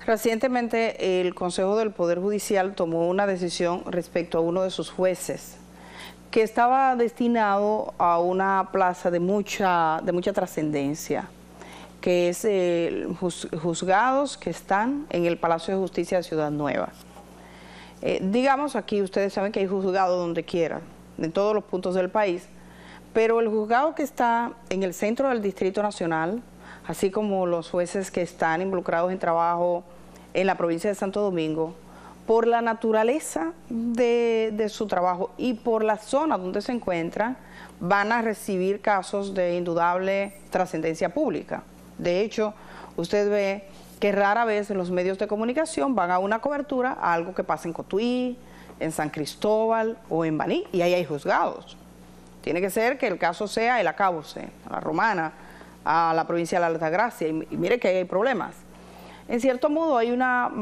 Recientemente el Consejo del Poder Judicial tomó una decisión respecto a uno de sus jueces que estaba destinado a una plaza de mucha trascendencia, que es juzgados que están en el Palacio de Justicia de Ciudad Nueva. Digamos, aquí ustedes saben que hay juzgados donde quiera, en todos los puntos del país, pero el juzgado que está en el centro del Distrito Nacional, así como los jueces que están involucrados en trabajo en la provincia de Santo Domingo, por la naturaleza de su trabajo y por la zona donde se encuentran, van a recibir casos de indudable trascendencia pública. De hecho, usted ve que rara vez los medios de comunicación van a una cobertura a algo que pasa en Cotuí, en San Cristóbal o en Baní, y ahí hay juzgados. Tiene que ser que el caso sea el Acábose, a la Romana, a la provincia de la Altagracia, y mire que ahí hay problemas. En cierto modo hay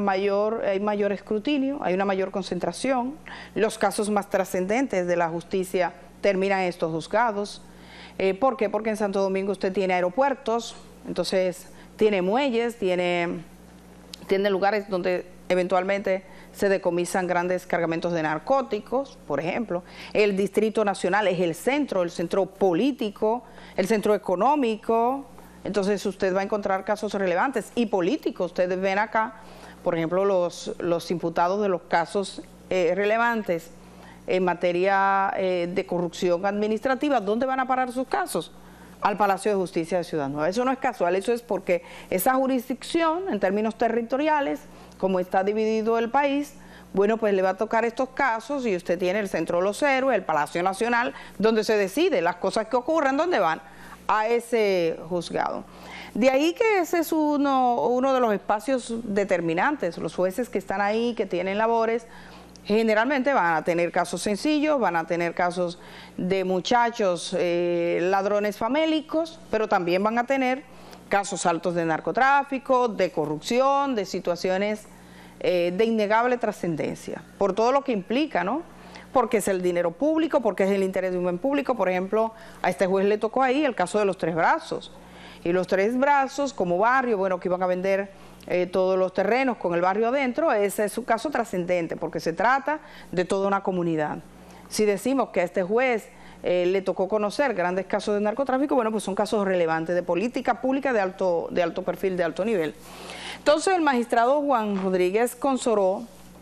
mayor escrutinio, hay una mayor concentración. Los casos más trascendentes de la justicia terminan en estos juzgados. ¿Por qué? Porque en Santo Domingo usted tiene aeropuertos, entonces tiene muelles, tiene lugares donde eventualmente se decomisan grandes cargamentos de narcóticos, por ejemplo. El Distrito Nacional es el centro político, el centro económico. Entonces usted va a encontrar casos relevantes y políticos. Ustedes ven acá, por ejemplo, los imputados de los casos relevantes en materia de corrupción administrativa. ¿Dónde van a parar sus casos? Al Palacio de Justicia de Ciudad Nueva. Eso no es casual, eso es porque esa jurisdicción, en términos territoriales, como está dividido el país, bueno, pues le va a tocar estos casos y usted tiene el Centro de los Héroes, el Palacio Nacional, donde se decide las cosas que ocurren, ¿dónde van? A ese juzgado. De ahí que ese es uno de los espacios determinantes. Los jueces que están ahí, que tienen labores, generalmente van a tener casos sencillos, van a tener casos de muchachos ladrones famélicos, pero también van a tener casos altos de narcotráfico, de corrupción, de situaciones de innegable trascendencia, por todo lo que implica, ¿no? Porque es el dinero público, porque es el interés de un bien público. Por ejemplo, a este juez le tocó ahí el caso de los Tres Brazos. Y los Tres Brazos, como barrio, bueno, que iban a vender todos los terrenos con el barrio adentro, ese es un caso trascendente, porque se trata de toda una comunidad. Si decimos que a este juez le tocó conocer grandes casos de narcotráfico, bueno, pues son casos relevantes de política pública de alto perfil, de alto nivel. Entonces, el magistrado Juan Rodríguez Consoró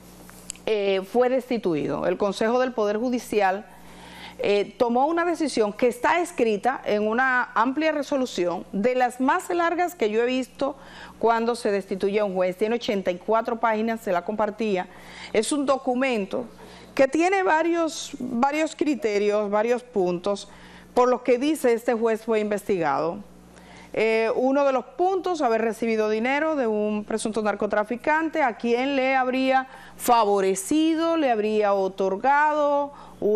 fue destituido. El Consejo del Poder Judicial tomó una decisión que está escrita en una amplia resolución, de las más largas que yo he visto cuando se destituye a un juez. Tiene 84 páginas, se la compartía. Es un documento que tiene varios criterios, varios puntos por los que dice este juez fue investigado. Uno de los puntos, haber recibido dinero de un presunto narcotraficante a quien le habría favorecido, le habría otorgado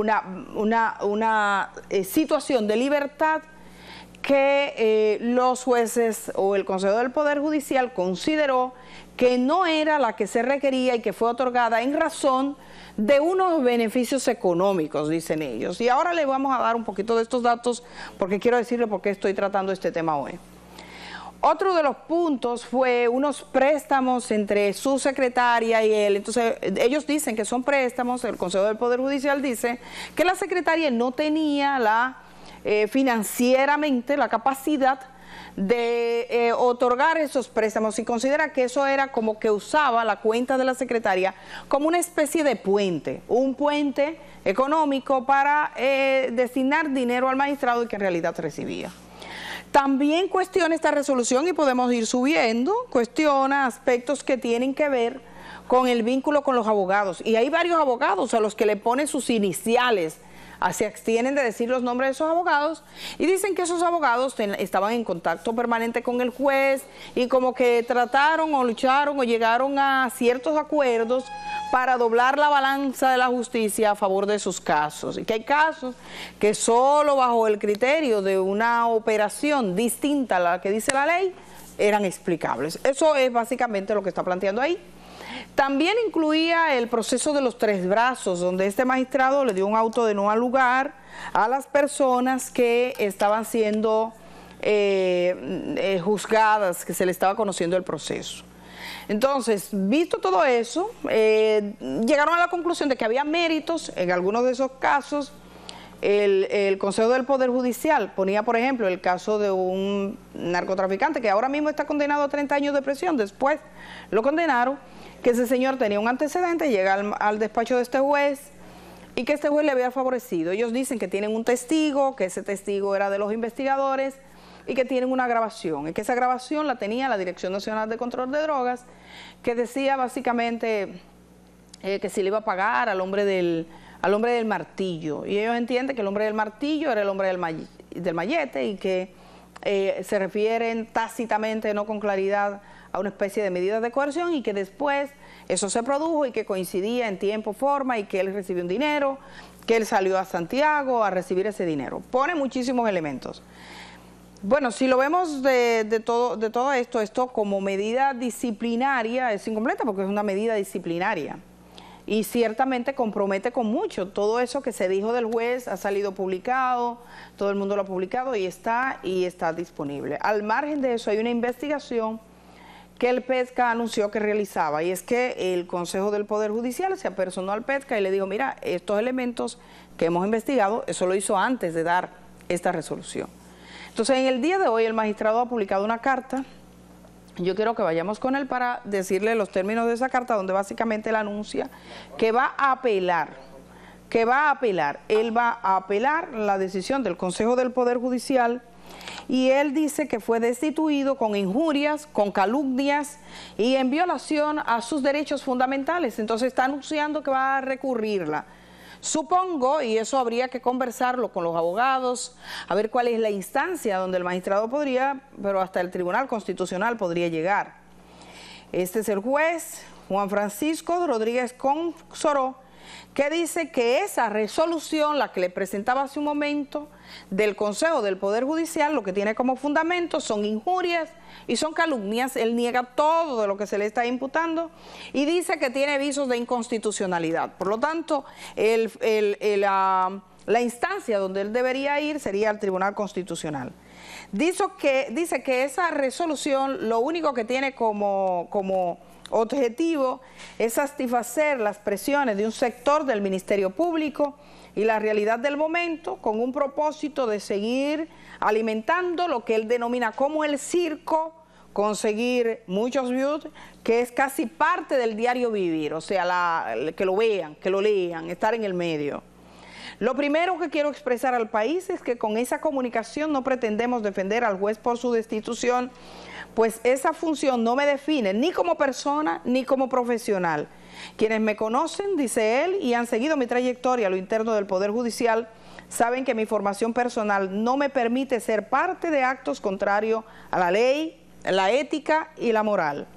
una situación de libertad que los jueces o el Consejo del Poder Judicial consideró que no era la que se requería y que fue otorgada en razón de unos beneficios económicos, dicen ellos. Y ahora le vamos a dar un poquito de estos datos porque quiero decirle por qué estoy tratando este tema hoy. Otro de los puntos fue unos préstamos entre su secretaria y él. Entonces, ellos dicen que son préstamos, el Consejo del Poder Judicial dice que la secretaria no tenía financieramente la capacidad de otorgar esos préstamos y considera que eso era como que usaba la cuenta de la secretaria como una especie de puente, un puente económico para destinar dinero al magistrado y que en realidad recibía. También cuestiona esta resolución, y podemos ir subiendo, cuestiona aspectos que tienen que ver con el vínculo con los abogados. Y hay varios abogados a los que le ponen sus iniciales, se abstienen de decir los nombres de esos abogados y dicen que esos abogados estaban en contacto permanente con el juez y como que trataron o lucharon o llegaron a ciertos acuerdos para doblar la balanza de la justicia a favor de sus casos, y que hay casos que solo bajo el criterio de una operación distinta a la que dice la ley eran explicables. Eso es básicamente lo que está planteando ahí. También incluía el proceso de los Tres Brazos, donde este magistrado le dio un auto de no al lugar a las personas que estaban siendo juzgadas, que se le estaba conociendo el proceso. Entonces, visto todo eso, llegaron a la conclusión de que había méritos en algunos de esos casos. El Consejo del Poder Judicial ponía, por ejemplo, el caso de un narcotraficante que ahora mismo está condenado a 30 años de prisión. Después lo condenaron, que ese señor tenía un antecedente, llega al despacho de este juez y que este juez le había favorecido. Ellos dicen que tienen un testigo, que ese testigo era de los investigadores y que tienen una grabación, y que esa grabación la tenía la Dirección Nacional de Control de Drogas, que decía básicamente que si le iba a pagar al hombre del martillo, y ellos entienden que el hombre del martillo era el hombre del mallete y que se refieren tácitamente, no con claridad, a una especie de medida de coerción, y que después eso se produjo y que coincidía en tiempo, forma, y que él recibió un dinero, que él salió a Santiago a recibir ese dinero. Pone muchísimos elementos. Bueno, si lo vemos de todo esto como medida disciplinaria es incompleta porque es una medida disciplinaria y ciertamente compromete con mucho. Todo eso que se dijo del juez ha salido publicado, todo el mundo lo ha publicado y está disponible. Al margen de eso hay una investigación que el PETCA anunció que realizaba, y es que el Consejo del Poder Judicial se apersonó al PETCA y le dijo, mira, estos elementos que hemos investigado, eso lo hizo antes de dar esta resolución. Entonces, en el día de hoy el magistrado ha publicado una carta. Yo quiero que vayamos con él para decirle los términos de esa carta, donde básicamente él anuncia que va a apelar, Él va a apelar la decisión del Consejo del Poder Judicial, y él dice que fue destituido con injurias, con calumnias y en violación a sus derechos fundamentales. Entonces está anunciando que va a recurrirla. Supongo, y eso habría que conversarlo con los abogados, a ver cuál es la instancia donde el magistrado podría, pero hasta el Tribunal Constitucional podría llegar. Este es el juez Juan Francisco Rodríguez Consoró, que dice que esa resolución, la que le presentaba hace un momento, del Consejo del Poder Judicial, lo que tiene como fundamento son injurias y son calumnias. Él niega todo de lo que se le está imputando y dice que tiene visos de inconstitucionalidad. Por lo tanto, la instancia donde él debería ir sería al Tribunal Constitucional. Dice que esa resolución lo único que tiene como objetivo es satisfacer las presiones de un sector del Ministerio Público y la realidad del momento, con un propósito de seguir alimentando lo que él denomina como el circo, conseguir muchos views, que es casi parte del diario vivir, o sea, que lo vean, que lo lean, estar en el medio. Lo primero que quiero expresar al país es que con esa comunicación no pretendemos defender al juez por su destitución, pues esa función no me define ni como persona ni como profesional. Quienes me conocen, dice él, y han seguido mi trayectoria a lo interno del Poder Judicial, saben que mi formación personal no me permite ser parte de actos contrarios a la ley, la ética y la moral.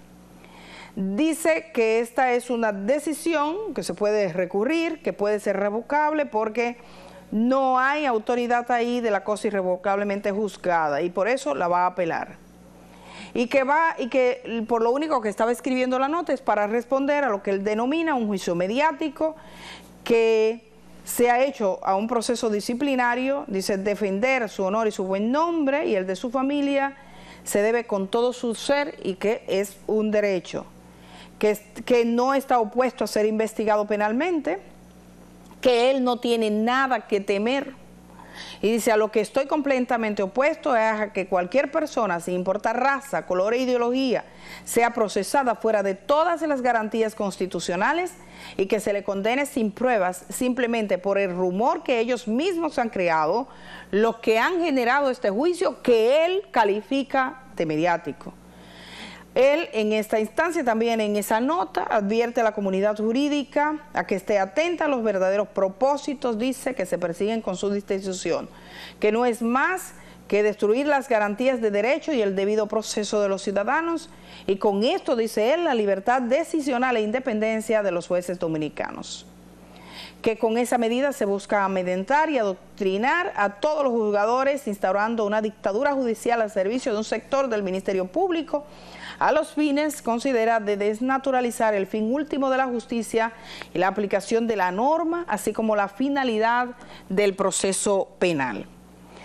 Dice que esta es una decisión que se puede recurrir, que puede ser revocable porque no hay autoridad ahí de la cosa irrevocablemente juzgada y por eso la va a apelar. Y que por lo único que estaba escribiendo la nota es para responder a lo que él denomina un juicio mediático que se ha hecho a un proceso disciplinario. Dice, defender su honor y su buen nombre y el de su familia se debe con todo su ser y que es un derecho, que no está opuesto a ser investigado penalmente, que él no tiene nada que temer. Y dice, a lo que estoy completamente opuesto es a que cualquier persona, sin importar raza, color e ideología, sea procesada fuera de todas las garantías constitucionales y que se le condene sin pruebas simplemente por el rumor que ellos mismos han creado, los que han generado este juicio que él califica de mediático. Él en esta instancia, también en esa nota, advierte a la comunidad jurídica a que esté atenta a los verdaderos propósitos, dice, que se persiguen con su destitución, que no es más que destruir las garantías de derecho y el debido proceso de los ciudadanos, y con esto, dice él, la libertad decisional e independencia de los jueces dominicanos. Que con esa medida se busca amedrentar y adoctrinar a todos los juzgadores, instaurando una dictadura judicial al servicio de un sector del Ministerio Público, a los fines, considera, de desnaturalizar el fin último de la justicia y la aplicación de la norma, así como la finalidad del proceso penal.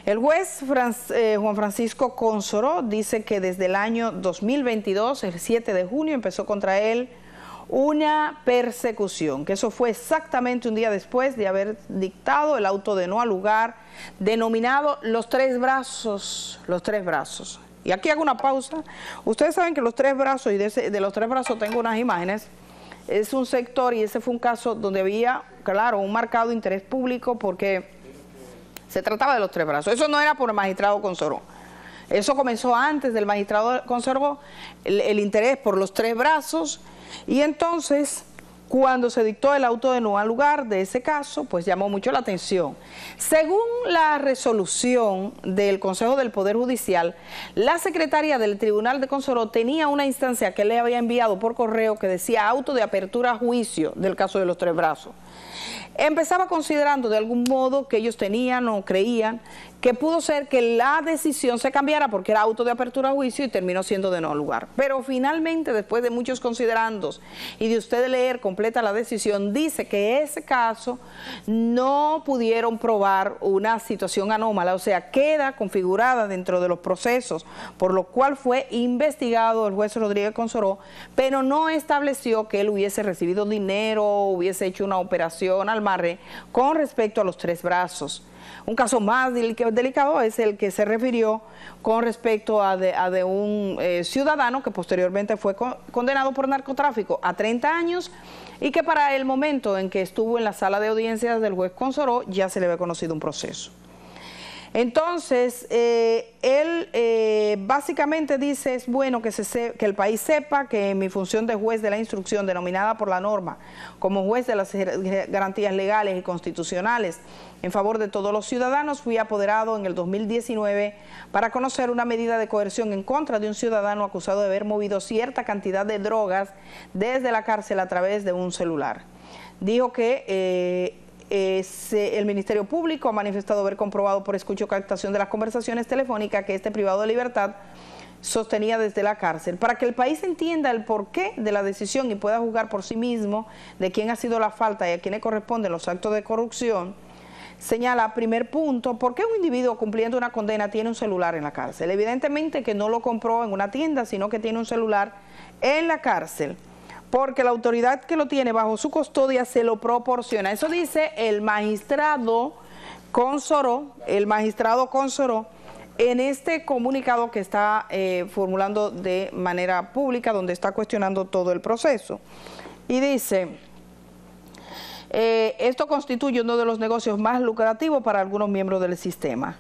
El juez Juan Francisco Consoró dice que desde el año 2022, el 7 de junio, empezó contra él una persecución, que eso fue exactamente un día después de haber dictado el auto de no al lugar, denominado los tres brazos, Y aquí hago una pausa. Ustedes saben que los tres brazos, y de los tres brazos tengo unas imágenes, es un sector, y ese fue un caso donde había, claro, un marcado interés público porque se trataba de los tres brazos. Eso no era por el magistrado Consoró. Eso comenzó antes del magistrado Consoró, el interés por los tres brazos, y entonces cuando se dictó el auto de no al lugar de ese caso, pues llamó mucho la atención. Según la resolución del Consejo del Poder Judicial, la secretaria del Tribunal de Consoró tenía una instancia que le había enviado por correo que decía auto de apertura a juicio del caso de los tres brazos. Empezaba considerando de algún modo que ellos tenían o creían que pudo ser que la decisión se cambiara porque era auto de apertura a juicio y terminó siendo de no al lugar. Pero finalmente, después de muchos considerandos y de usted leer completa la decisión, dice que ese caso no pudieron probar una situación anómala, o sea, queda configurada dentro de los procesos, por lo cual fue investigado el juez Rodríguez Consoró, pero no estableció que él hubiese recibido dinero o hubiese hecho una operación al marre con respecto a los tres brazos. Un caso más delicado es el que se refirió con respecto a de un ciudadano que posteriormente fue condenado por narcotráfico a 30 años y que para el momento en que estuvo en la sala de audiencias del juez Consoró ya se le había conocido un proceso. Entonces, él básicamente dice, es bueno que el país sepa que en mi función de juez de la instrucción, denominada por la norma como juez de las garantías legales y constitucionales en favor de todos los ciudadanos, fui apoderado en el 2019 para conocer una medida de coerción en contra de un ciudadano acusado de haber movido cierta cantidad de drogas desde la cárcel a través de un celular. Dijo que el Ministerio Público ha manifestado haber comprobado por escucha o captación de las conversaciones telefónicas que este privado de libertad sostenía desde la cárcel. Para que el país entienda el porqué de la decisión y pueda juzgar por sí mismo de quién ha sido la falta y a quién le corresponden los actos de corrupción, señala, primer punto, ¿por qué un individuo cumpliendo una condena tiene un celular en la cárcel? Evidentemente que no lo compró en una tienda, sino que tiene un celular en la cárcel, porque la autoridad que lo tiene bajo su custodia se lo proporciona. Eso dice el magistrado Consoró, en este comunicado que está formulando de manera pública, donde está cuestionando todo el proceso. Y dice, esto constituye uno de los negocios más lucrativos para algunos miembros del sistema.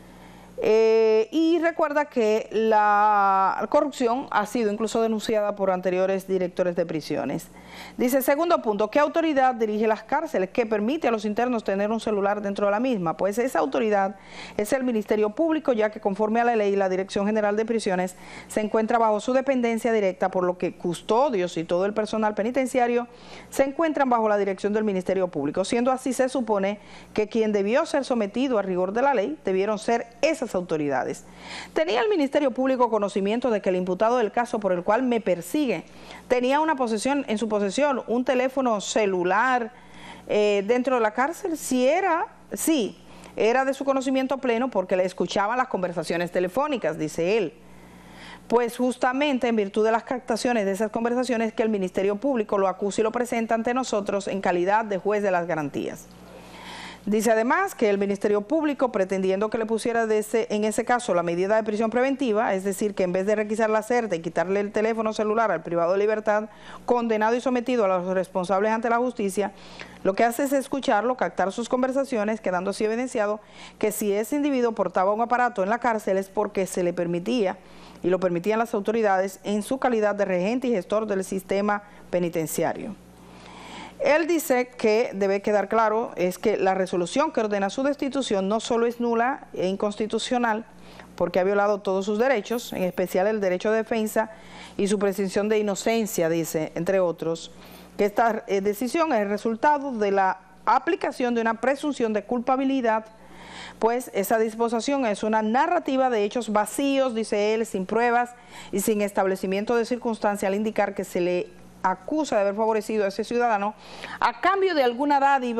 Y recuerda que la corrupción ha sido incluso denunciada por anteriores directores de prisiones. Dice, segundo punto, ¿qué autoridad dirige las cárceles que permite a los internos tener un celular dentro de la misma? Pues esa autoridad es el Ministerio Público, ya que conforme a la ley, la Dirección General de Prisiones se encuentra bajo su dependencia directa, por lo que custodios y todo el personal penitenciario se encuentran bajo la dirección del Ministerio Público. Siendo así, se supone que quien debió ser sometido al rigor de la ley debieron ser esas autoridades. ¿Tenía el Ministerio Público conocimiento de que el imputado del caso por el cual me persigue tenía en su posesión un teléfono celular dentro de la cárcel? Sí, era de su conocimiento pleno porque le escuchaban las conversaciones telefónicas, dice él. Pues justamente en virtud de las captaciones de esas conversaciones que el Ministerio Público lo acusa y lo presenta ante nosotros en calidad de juez de las garantías. Dice además que el Ministerio Público, pretendiendo que le pusiera en ese caso la medida de prisión preventiva, es decir, que en vez de requisar la cerda y quitarle el teléfono celular al privado de libertad, condenado y sometido a los responsables ante la justicia, lo que hace es escucharlo, captar sus conversaciones, quedando así evidenciado que si ese individuo portaba un aparato en la cárcel es porque se le permitía y lo permitían las autoridades en su calidad de regente y gestor del sistema penitenciario. Él dice que debe quedar claro es que la resolución que ordena su destitución no solo es nula e inconstitucional, porque ha violado todos sus derechos, en especial el derecho de defensa y su presunción de inocencia, dice, entre otros, que esta decisión es el resultado de la aplicación de una presunción de culpabilidad, pues esa disposición es una narrativa de hechos vacíos, dice él, sin pruebas y sin establecimiento de circunstancia al indicar que se le acusa de haber favorecido a ese ciudadano a cambio de alguna dádiva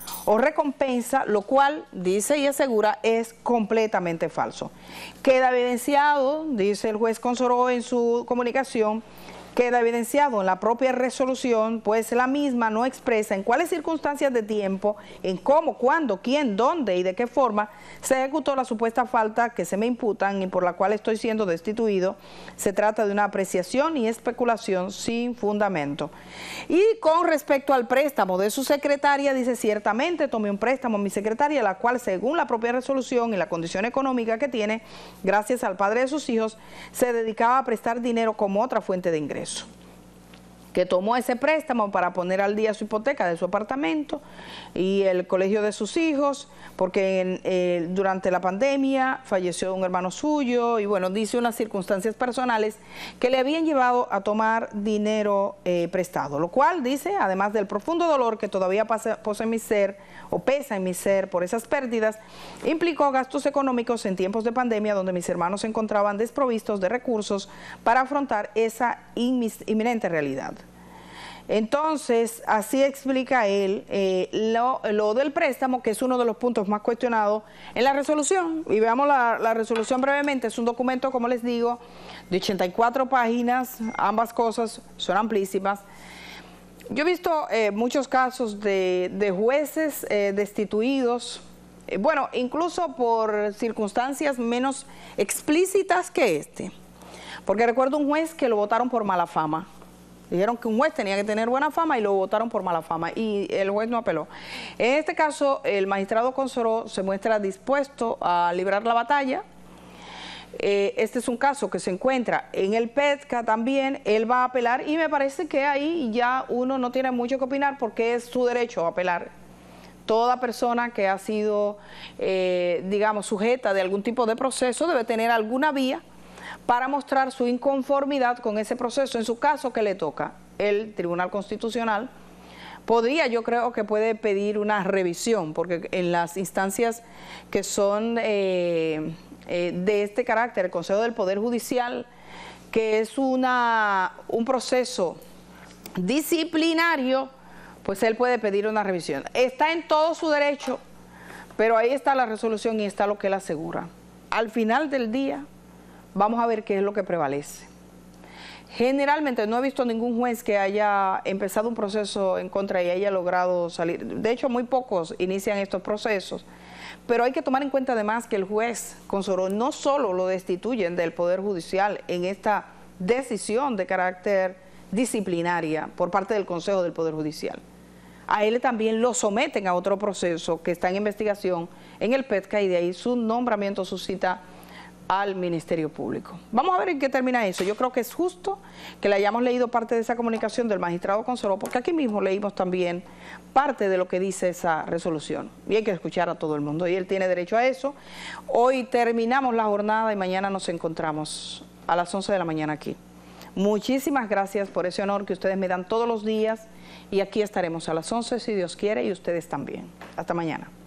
o recompensa, lo cual, dice y asegura, es completamente falso. Queda evidenciado, dice el juez Consoró en su comunicación, queda evidenciado en la propia resolución, pues la misma no expresa en cuáles circunstancias de tiempo, en cómo, cuándo, quién, dónde y de qué forma se ejecutó la supuesta falta que se me imputan y por la cual estoy siendo destituido. Se trata de una apreciación y especulación sin fundamento. Y con respecto al préstamo de su secretaria, dice, ciertamente tomé un préstamo a mi secretaria, la cual según la propia resolución y la condición económica que tiene, gracias al padre de sus hijos, se dedicaba a prestar dinero como otra fuente de ingreso, que tomó ese préstamo para poner al día su hipoteca de su apartamento y el colegio de sus hijos, porque durante la pandemia falleció un hermano suyo y bueno, dice unas circunstancias personales que le habían llevado a tomar dinero prestado, lo cual dice, además del profundo dolor que todavía pesa en mi ser por esas pérdidas, implicó gastos económicos en tiempos de pandemia donde mis hermanos se encontraban desprovistos de recursos para afrontar esa inminente realidad. Entonces, así explica él lo del préstamo, que es uno de los puntos más cuestionados en la resolución. Y veamos la resolución brevemente. Es un documento, como les digo, de 84 páginas. Ambas cosas son amplísimas. Yo he visto muchos casos de jueces destituidos, bueno, incluso por circunstancias menos explícitas que este. Porque recuerdo un juez que lo votaron por mala fama. Dijeron que un juez tenía que tener buena fama y lo votaron por mala fama y el juez no apeló. En este caso, el magistrado Consoró se muestra dispuesto a librar la batalla. Este es un caso que se encuentra en el PETCA también, él va a apelar y me parece que ahí ya uno no tiene mucho que opinar porque es su derecho a apelar. Toda persona que ha sido, digamos, sujeta de algún tipo de proceso debe tener alguna vía para mostrar su inconformidad con ese proceso. En su caso, ¿qué le toca? El Tribunal Constitucional podría, yo creo que puede pedir una revisión, porque en las instancias que son de este carácter, el Consejo del Poder Judicial, que es un proceso disciplinario, pues él puede pedir una revisión. Está en todo su derecho, pero ahí está la resolución y está lo que él asegura. Al final del día, vamos a ver qué es lo que prevalece. Generalmente no he visto ningún juez que haya empezado un proceso en contra y haya logrado salir. De hecho, muy pocos inician estos procesos. Pero hay que tomar en cuenta además que el juez Consoró no solo lo destituyen del Poder Judicial en esta decisión de carácter disciplinaria por parte del Consejo del Poder Judicial. A él también lo someten a otro proceso que está en investigación en el PETCA y de ahí su nombramiento suscita al Ministerio Público. Vamos a ver en qué termina eso. Yo creo que es justo que le hayamos leído parte de esa comunicación del magistrado Consoró, porque aquí mismo leímos también parte de lo que dice esa resolución. Y hay que escuchar a todo el mundo, y él tiene derecho a eso. Hoy terminamos la jornada y mañana nos encontramos a las 11 de la mañana aquí. Muchísimas gracias por ese honor que ustedes me dan todos los días, y aquí estaremos a las 11 si Dios quiere y ustedes también. Hasta mañana.